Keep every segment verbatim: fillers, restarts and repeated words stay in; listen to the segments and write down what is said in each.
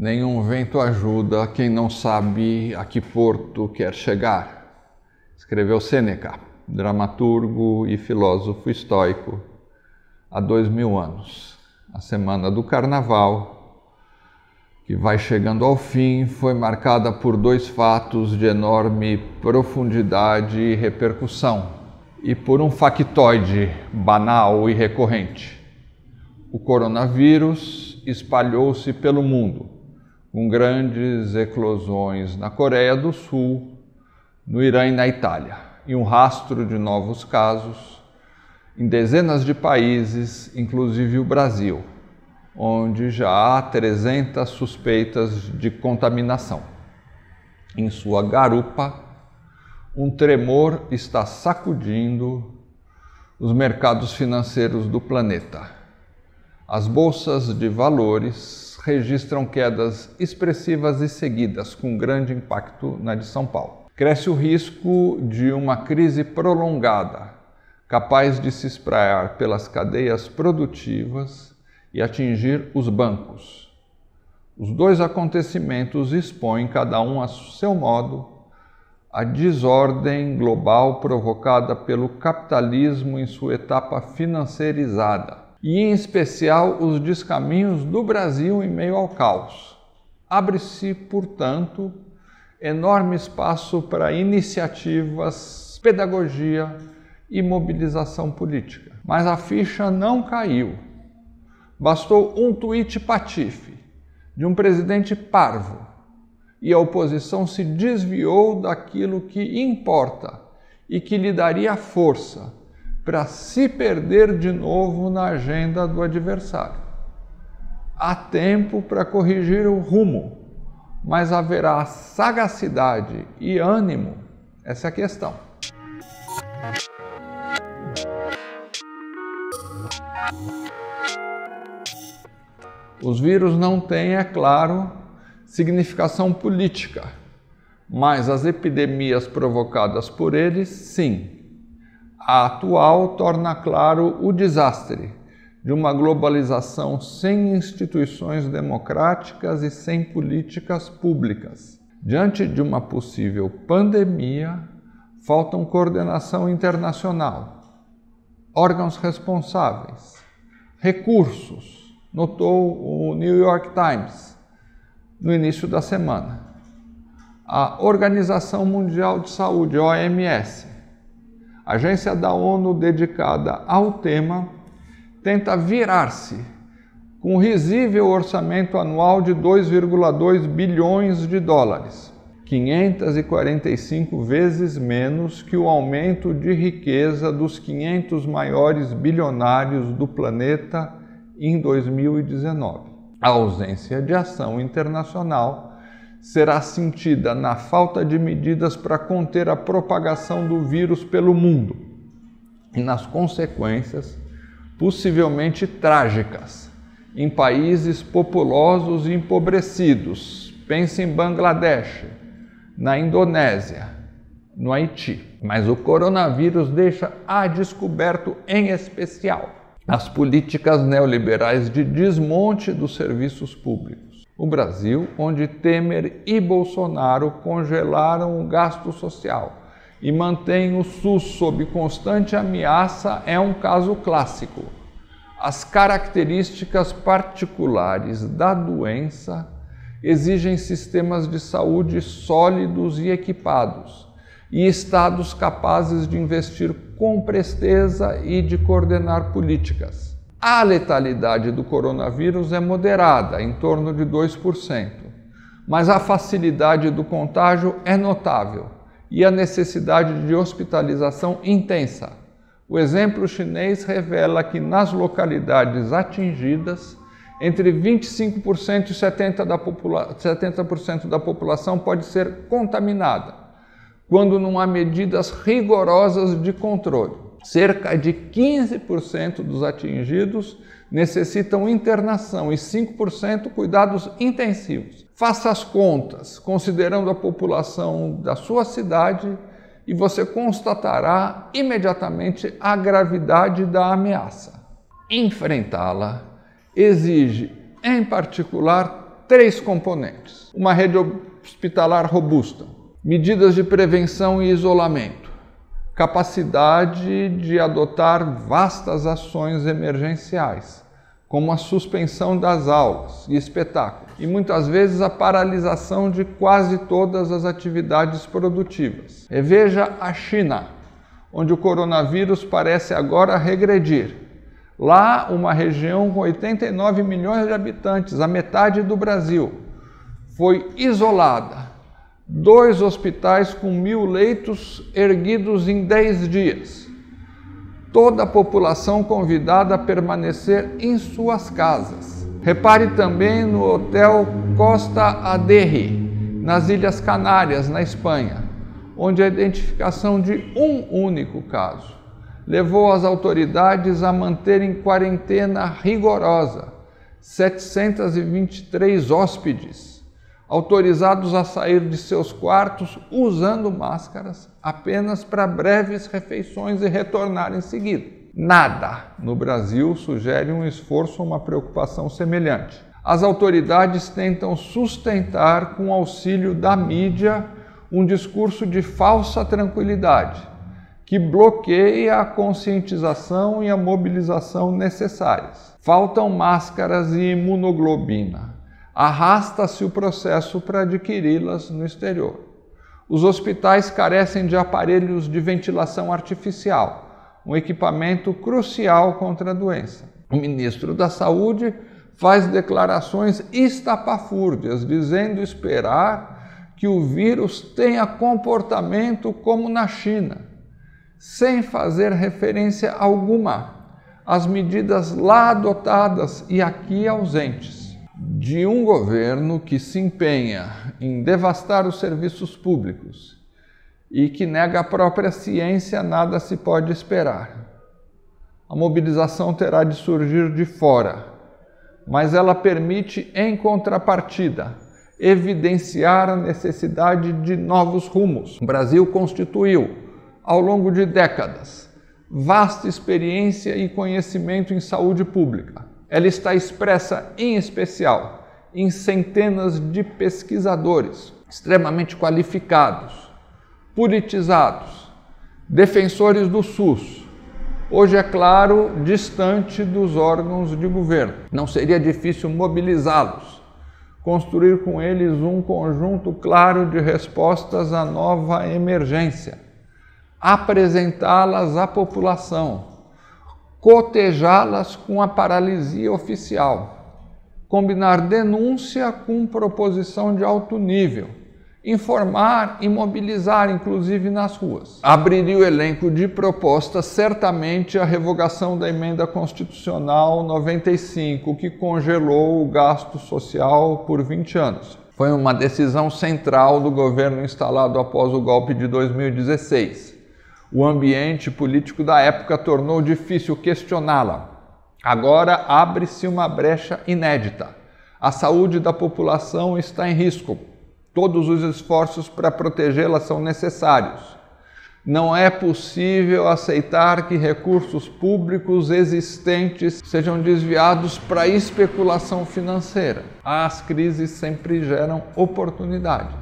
Nenhum vento ajuda quem não sabe a que porto quer chegar, escreveu Sêneca, dramaturgo e filósofo estoico, há dois mil anos. A semana do Carnaval, que vai chegando ao fim, foi marcada por dois fatos de enorme profundidade e repercussão, e por um factoide banal e recorrente. O coronavírus espalhou-se pelo mundo, com grandes eclosões na Coreia do Sul, no Irã e na Itália, e um rastro de novos casos em dezenas de países, inclusive o Brasil, onde já há trezentas suspeitas de contaminação. Em sua garupa, um tremor está sacudindo os mercados financeiros do planeta. As bolsas de valores registram quedas expressivas e seguidas, com grande impacto na de São Paulo. Cresce o risco de uma crise prolongada, capaz de se espraiar pelas cadeias produtivas e atingir os bancos. Os dois acontecimentos expõem, cada um a seu modo, a desordem global provocada pelo capitalismo em sua etapa financeirizada, e em especial os descaminhos do Brasil em meio ao caos. Abre-se, portanto, enorme espaço para iniciativas, pedagogia e mobilização política. Mas a ficha não caiu. Bastou um tuit patife de um presidente parvo e a oposição se desviou daquilo que importa e que lhe daria força para se perder de novo na agenda do adversário. Há tempo para corrigir o rumo, mas haverá sagacidade e ânimo, essa é a questão. Os vírus não têm, é claro, significação política, mas as epidemias provocadas por eles, sim. A atual torna claro o desastre de uma globalização sem instituições democráticas e sem políticas públicas. Diante de uma possível pandemia, faltam coordenação internacional, órgãos responsáveis, recursos, notou o New York Times no início da semana. A Organização Mundial de Saúde, O M S, agência da ONU dedicada ao tema, tenta virar-se com um risível orçamento anual de dois vírgula dois bilhões de dólares, quinhentas e quarenta e cinco vezes menos que o aumento de riqueza dos quinhentos maiores bilionários do planeta em dois mil e dezenove. A ausência de ação internacional será sentida na falta de medidas para conter a propagação do vírus pelo mundo e nas consequências possivelmente trágicas em países populosos e empobrecidos. Pense em Bangladesh, na Indonésia, no Haiti. Mas o coronavírus deixa a descoberto, em especial, as políticas neoliberais de desmonte dos serviços públicos. O Brasil, onde Temer e Bolsonaro congelaram o gasto social e mantêm o SUS sob constante ameaça, é um caso clássico. As características particulares da doença exigem sistemas de saúde sólidos e equipados, e estados capazes de investir com presteza e de coordenar políticas. A letalidade do coronavírus é moderada, em torno de dois por cento, mas a facilidade do contágio é notável e a necessidade de hospitalização intensa. O exemplo chinês revela que nas localidades atingidas, entre vinte e cinco por cento e setenta por cento da população pode ser contaminada, quando não há medidas rigorosas de controle. Cerca de quinze por cento dos atingidos necessitam internação e cinco por cento cuidados intensivos. Faça as contas, considerando a população da sua cidade, e você constatará imediatamente a gravidade da ameaça. Enfrentá-la exige, em particular, três componentes: uma rede hospitalar robusta, medidas de prevenção e isolamento, capacidade de adotar vastas ações emergenciais, como a suspensão das aulas e espetáculos, e muitas vezes a paralisação de quase todas as atividades produtivas. Reveja a China, onde o coronavírus parece agora regredir. Lá, uma região com oitenta e nove milhões de habitantes, a metade do Brasil, foi isolada. Dois hospitais com mil leitos erguidos em dez dias. Toda a população convidada a permanecer em suas casas. Repare também no Hotel Costa Aderri, nas Ilhas Canárias, na Espanha, onde a identificação de um único caso levou as autoridades a manterem quarentena rigorosa setecentos e vinte e três hóspedes, autorizados a sair de seus quartos usando máscaras apenas para breves refeições e retornar em seguida. Nada no Brasil sugere um esforço ou uma preocupação semelhante. As autoridades tentam sustentar, com auxílio da mídia, um discurso de falsa tranquilidade, que bloqueia a conscientização e a mobilização necessárias. Faltam máscaras e imunoglobina. Arrasta-se o processo para adquiri-las no exterior. Os hospitais carecem de aparelhos de ventilação artificial, um equipamento crucial contra a doença. O ministro da Saúde faz declarações estapafúrdias, dizendo esperar que o vírus tenha comportamento como na China, sem fazer referência alguma às medidas lá adotadas e aqui ausentes. De um governo que se empenha em devastar os serviços públicos e que nega a própria ciência, nada se pode esperar. A mobilização terá de surgir de fora, mas ela permite, em contrapartida, evidenciar a necessidade de novos rumos. O Brasil constituiu, ao longo de décadas, vasta experiência e conhecimento em saúde pública. Ela está expressa, em especial, em centenas de pesquisadores extremamente qualificados, politizados, defensores do SUS, hoje, é claro, distante dos órgãos de governo. Não seria difícil mobilizá-los, construir com eles um conjunto claro de respostas à nova emergência, apresentá-las à população, cotejá-las com a paralisia oficial, combinar denúncia com proposição de alto nível, informar e mobilizar, inclusive nas ruas. Abriria o elenco de propostas, certamente, a revogação da emenda constitucional noventa e cinco, que congelou o gasto social por vinte anos. Foi uma decisão central do governo instalado após o golpe de dois mil e dezesseis. O ambiente político da época tornou difícil questioná-la. Agora abre-se uma brecha inédita. A saúde da população está em risco. Todos os esforços para protegê-la são necessários. Não é possível aceitar que recursos públicos existentes sejam desviados para especulação financeira. As crises sempre geram oportunidade,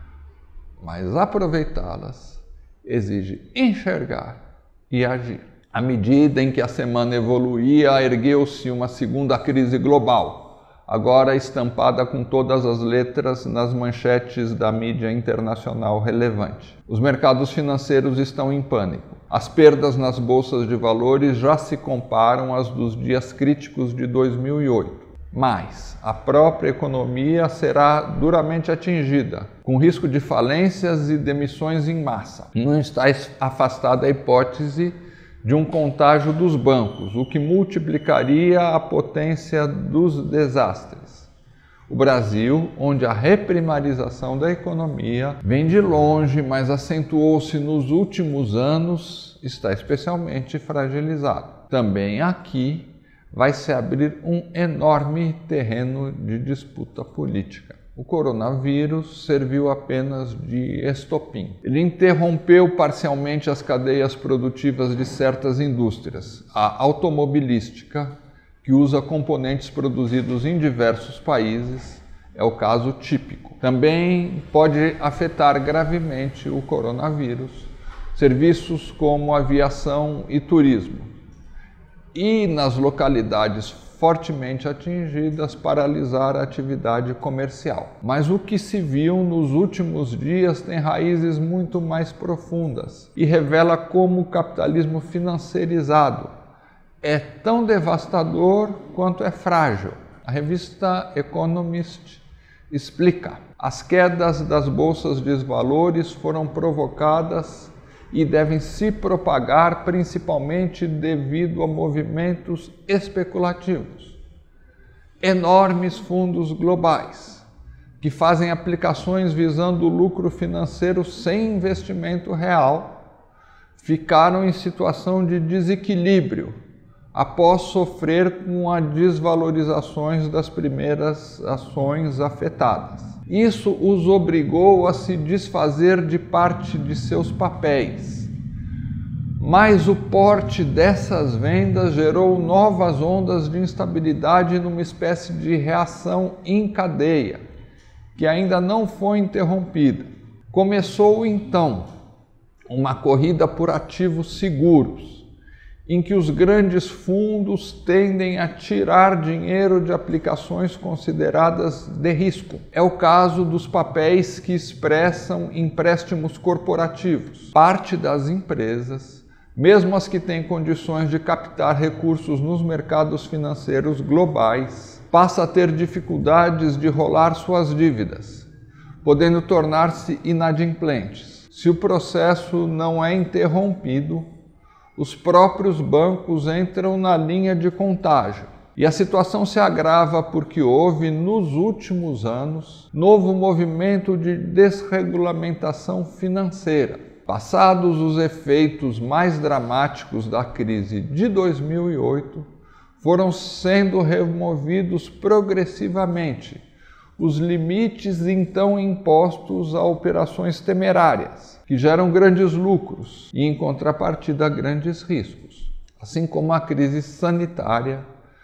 mas aproveitá-las exige enxergar e agir. À medida em que a semana evoluía, ergueu-se uma segunda crise global, agora estampada com todas as letras nas manchetes da mídia internacional relevante. Os mercados financeiros estão em pânico. As perdas nas bolsas de valores já se comparam às dos dias críticos de dois mil e oito. Mas a própria economia será duramente atingida, com risco de falências e demissões em massa. Não está afastada a hipótese de um contágio dos bancos, o que multiplicaria a potência dos desastres. O Brasil, onde a reprimarização da economia vem de longe, mas acentuou-se nos últimos anos, está especialmente fragilizado. Também aqui vai se abrir um enorme terreno de disputa política. O coronavírus serviu apenas de estopim. Ele interrompeu parcialmente as cadeias produtivas de certas indústrias. A automobilística, que usa componentes produzidos em diversos países, é o caso típico. Também pode afetar gravemente o coronavírus, serviços como aviação e turismo. E nas localidades fortemente atingidas, paralisar a atividade comercial. Mas o que se viu nos últimos dias tem raízes muito mais profundas e revela como o capitalismo financeirizado é tão devastador quanto é frágil. A revista Economist explica: as quedas das bolsas de valores foram provocadas e devem se propagar principalmente devido a movimentos especulativos. Enormes fundos globais, que fazem aplicações visando o lucro financeiro sem investimento real, ficaram em situação de desequilíbrio após sofrer com as desvalorizações das primeiras ações afetadas. Isso os obrigou a se desfazer de parte de seus papéis. Mas o porte dessas vendas gerou novas ondas de instabilidade numa espécie de reação em cadeia, que ainda não foi interrompida. Começou então uma corrida por ativos seguros, em que os grandes fundos tendem a tirar dinheiro de aplicações consideradas de risco. É o caso dos papéis que expressam empréstimos corporativos. Parte das empresas, mesmo as que têm condições de captar recursos nos mercados financeiros globais, passa a ter dificuldades de rolar suas dívidas, podendo tornar-se inadimplentes. Se o processo não é interrompido, os próprios bancos entram na linha de contágio. E a situação se agrava porque houve, nos últimos anos, novo movimento de desregulamentação financeira. Passados os efeitos mais dramáticos da crise de dois mil e oito, foram sendo removidos progressivamente os limites então impostos a operações temerárias, que geram grandes lucros e, em contrapartida, grandes riscos. Assim como a crise sanitária,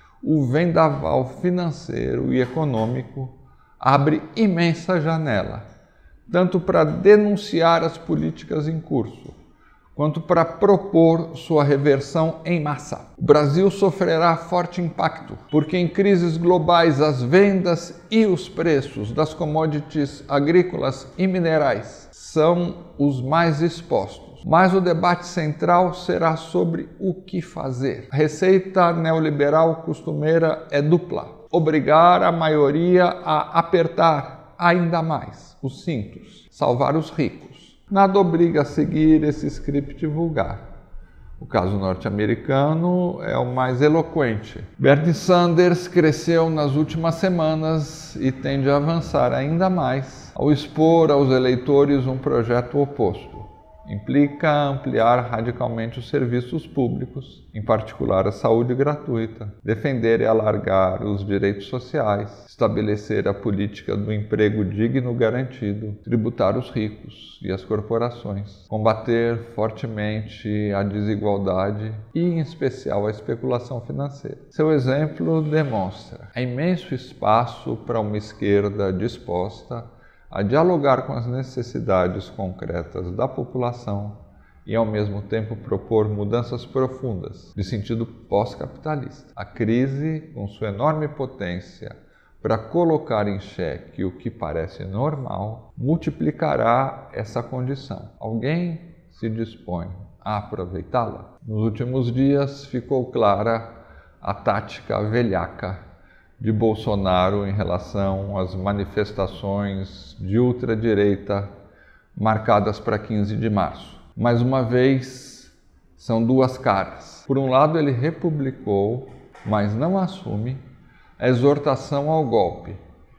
o vendaval financeiro e econômico abre imensa janela, tanto para denunciar as políticas em curso, quanto para propor sua reversão em massa. O Brasil sofrerá forte impacto, porque em crises globais as vendas e os preços das commodities agrícolas e minerais são os mais expostos. Mas o debate central será sobre o que fazer. A receita neoliberal costumeira é dupla: obrigar a maioria a apertar ainda mais os cintos, salvar os ricos. Nada obriga a seguir esse script vulgar. O caso norte-americano é o mais eloquente. Bernie Sanders cresceu nas últimas semanas e tende a avançar ainda mais ao expor aos eleitores um projeto oposto. Implica ampliar radicalmente os serviços públicos, em particular a saúde gratuita, defender e alargar os direitos sociais, estabelecer a política do emprego digno garantido, tributar os ricos e as corporações, combater fortemente a desigualdade e, em especial, a especulação financeira. Seu exemplo demonstra há imenso espaço para uma esquerda disposta a dialogar com as necessidades concretas da população e, ao mesmo tempo, propor mudanças profundas de sentido pós-capitalista. A crise, com sua enorme potência para colocar em xeque o que parece normal, multiplicará essa condição. Alguém se dispõe a aproveitá-la? Nos últimos dias ficou clara a tática velhaca de Bolsonaro em relação às manifestações de ultradireita marcadas para quinze de março. Mais uma vez, são duas caras. Por um lado, ele republicou, mas não assume, a exortação ao golpe,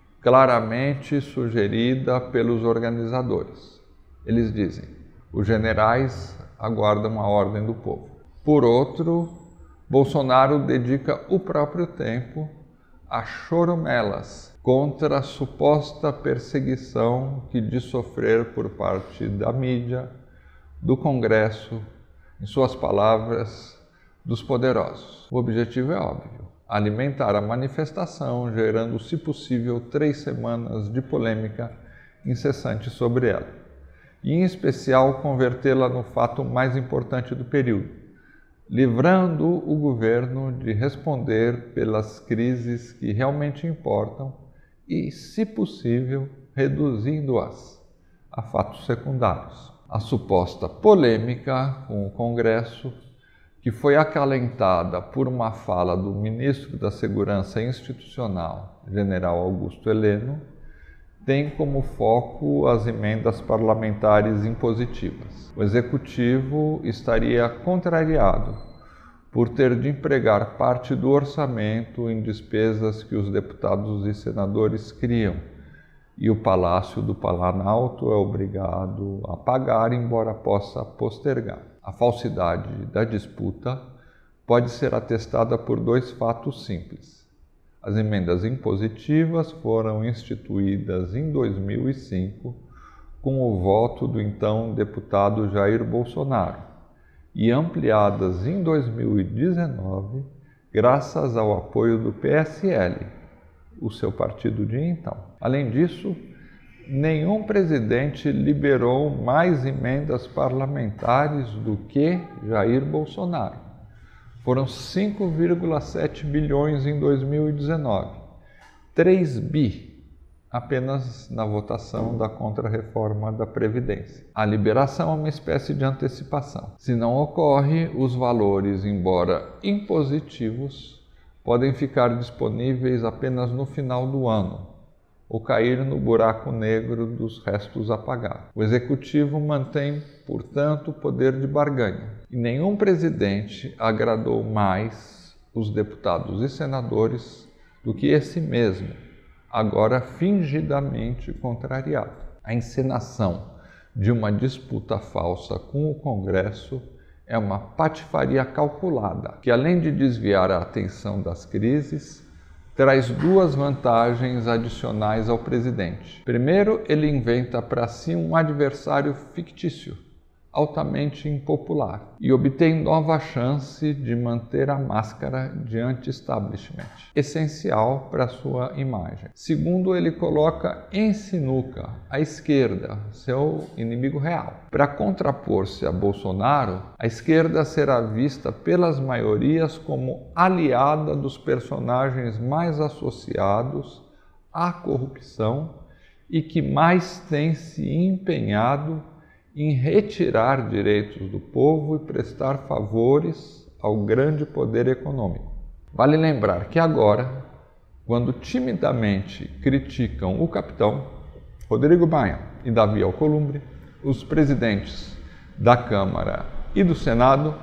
claramente sugerida pelos organizadores. Eles dizem: os generais aguardam a ordem do povo. Por outro, Bolsonaro dedica o próprio tempo a chorumelas contra a suposta perseguição que diz sofrer por parte da mídia, do Congresso, em suas palavras, dos poderosos. O objetivo é óbvio: alimentar a manifestação, gerando, se possível, três semanas de polêmica incessante sobre ela, e em especial convertê-la no fato mais importante do período, livrando o governo de responder pelas crises que realmente importam e, se possível, reduzindo-as a fatos secundários. A suposta polêmica com o Congresso, que foi acalentada por uma fala do ministro da Segurança Institucional, general Augusto Heleno, tem como foco as emendas parlamentares impositivas. O Executivo estaria contrariado por ter de empregar parte do orçamento em despesas que os deputados e senadores criam, e o Palácio do Planalto é obrigado a pagar, embora possa postergar. A falsidade da disputa pode ser atestada por dois fatos simples. As emendas impositivas foram instituídas em dois mil e cinco com o voto do então deputado Jair Bolsonaro e ampliadas em dois mil e dezenove graças ao apoio do P S L, o seu partido de então. Além disso, nenhum presidente liberou mais emendas parlamentares do que Jair Bolsonaro. Foram cinco vírgula sete bilhões em dois mil e dezenove, três bi apenas na votação da contrarreforma da Previdência. A liberação é uma espécie de antecipação. Se não ocorre, os valores, embora impositivos, podem ficar disponíveis apenas no final do ano ou cair no buraco negro dos restos a pagar. O Executivo mantém, portanto, o poder de barganha. E nenhum presidente agradou mais os deputados e senadores do que esse mesmo, agora fingidamente contrariado. A encenação de uma disputa falsa com o Congresso é uma patifaria calculada, que além de desviar a atenção das crises, traz duas vantagens adicionais ao presidente. Primeiro, ele inventa para si um adversário fictício, altamente impopular, e obtém nova chance de manter a máscara de anti-establishment, essencial para sua imagem. Segundo, ele coloca em sinuca a esquerda, seu inimigo real. Para contrapor-se a Bolsonaro, a esquerda será vista pelas maiorias como aliada dos personagens mais associados à corrupção e que mais tem se empenhado em retirar direitos do povo e prestar favores ao grande poder econômico. Vale lembrar que agora, quando timidamente criticam o capitão Rodrigo Maia e Davi Alcolumbre, os presidentes da Câmara e do Senado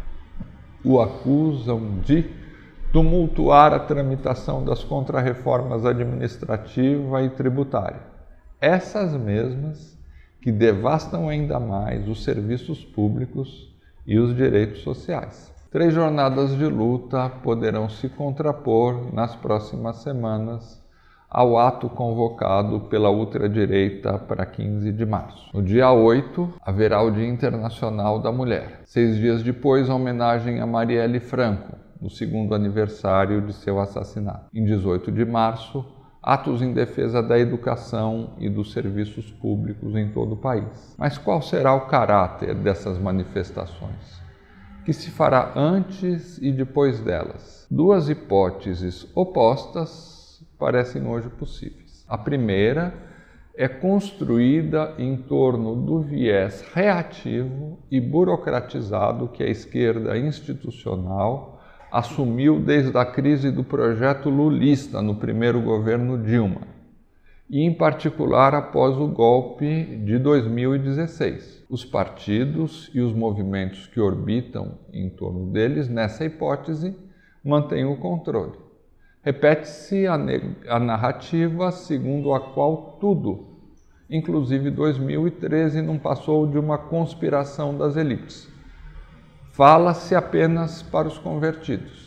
o acusam de tumultuar a tramitação das contrarreformas administrativa e tributária. Essas mesmas que devastam ainda mais os serviços públicos e os direitos sociais. Três jornadas de luta poderão se contrapor nas próximas semanas ao ato convocado pela ultradireita para quinze de março. No dia oito, haverá o Dia Internacional da Mulher. Seis dias depois, a homenagem a Marielle Franco, no segundo aniversário de seu assassinato. Em dezoito de março, atos em defesa da educação e dos serviços públicos em todo o país. Mas qual será o caráter dessas manifestações? Que se fará antes e depois delas? Duas hipóteses opostas parecem hoje possíveis. A primeira é construída em torno do viés reativo e burocratizado que a esquerda institucional assumiu desde a crise do projeto lulista no primeiro governo Dilma, e em particular após o golpe de dois mil e dezesseis. Os partidos e os movimentos que orbitam em torno deles, nessa hipótese, mantêm o controle. Repete-se a, a narrativa segundo a qual tudo, inclusive dois mil e treze, não passou de uma conspiração das elites. Fala-se apenas para os convertidos.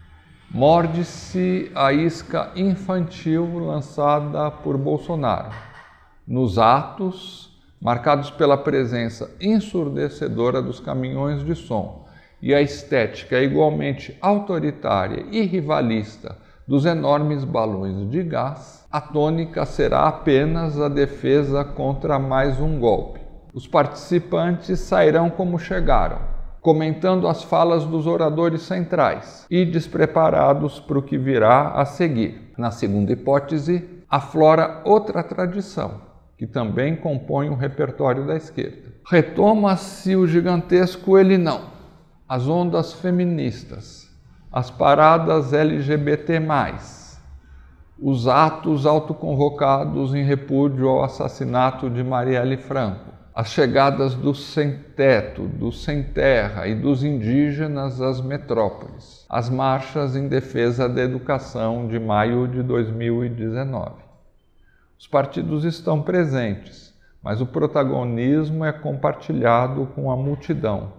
Morde-se a isca infantil lançada por Bolsonaro, nos atos marcados pela presença ensurdecedora dos caminhões de som e a estética igualmente autoritária e rivalista dos enormes balões de gás, a tônica será apenas a defesa contra mais um golpe. Os participantes sairão como chegaram, comentando as falas dos oradores centrais e despreparados para o que virá a seguir. Na segunda hipótese, aflora outra tradição, que também compõe o repertório da esquerda. Retoma-se o gigantesco ele não, as ondas feministas, as paradas L G B T mais, os atos autoconvocados em repúdio ao assassinato de Marielle Franco, as chegadas dos sem-teto, dos sem-terra e dos indígenas às metrópoles, as marchas em defesa da educação de maio de dois mil e dezenove. Os partidos estão presentes, mas o protagonismo é compartilhado com a multidão.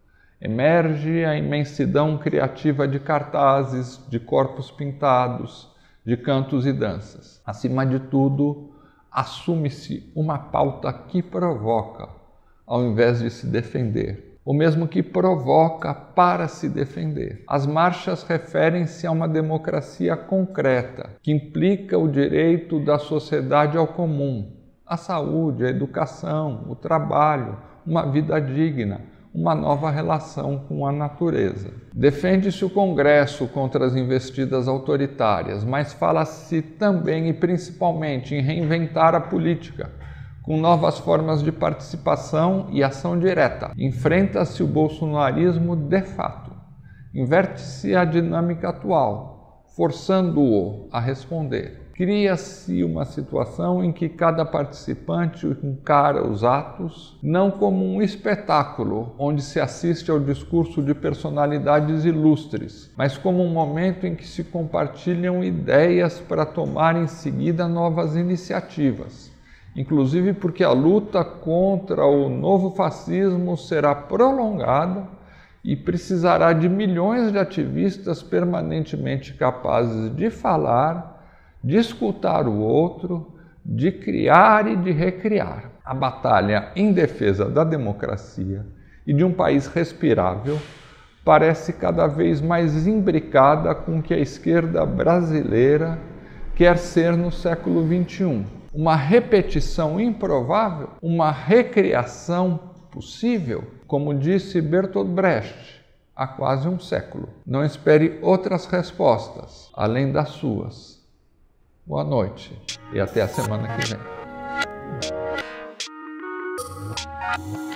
Emerge a imensidão criativa de cartazes, de corpos pintados, de cantos e danças. Acima de tudo, assume-se uma pauta que provoca, ao invés de se defender, ou mesmo que provoca para se defender. As marchas referem-se a uma democracia concreta, que implica o direito da sociedade ao comum, a saúde, a educação, o trabalho, uma vida digna, uma nova relação com a natureza. Defende-se o Congresso contra as investidas autoritárias, mas fala-se também e principalmente em reinventar a política, com novas formas de participação e ação direta. Enfrenta-se o bolsonarismo de fato. Inverte-se a dinâmica atual, forçando-o a responder. Cria-se uma situação em que cada participante encara os atos não como um espetáculo onde se assiste ao discurso de personalidades ilustres, mas como um momento em que se compartilham ideias para tomar em seguida novas iniciativas. Inclusive porque a luta contra o novo fascismo será prolongada e precisará de milhões de ativistas permanentemente capazes de falar, de escutar o outro, de criar e de recriar. A batalha em defesa da democracia e de um país respirável parece cada vez mais imbricada com o que a esquerda brasileira quer ser no século vinte e um. Uma repetição improvável, uma recriação possível, como disse Bertolt Brecht há quase um século. Não espere outras respostas, além das suas. Boa noite e até a semana que vem.